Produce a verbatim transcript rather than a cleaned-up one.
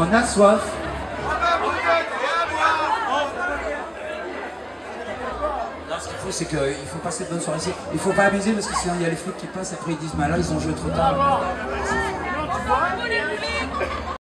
On a soif. Non, ce qu'il faut, c'est qu'il faut passer de bonnes soirées ici. Il faut pas abuser parce que sinon il y a les flics qui passent, après ils disent, mais là ils ont joué trop tard.